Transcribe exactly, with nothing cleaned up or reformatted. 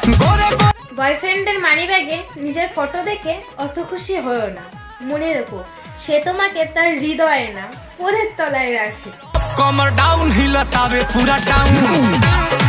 বয়ফ্রেন্ডের মানি ব্যাগে নিজের ফটো দেখে অত খুশি হয়ো না। মনে রেখো, সে তোমাকে তার হৃদয়ে না পরের তলায় রাখে। कमर डाउन हिलतावे पूरा टाउन।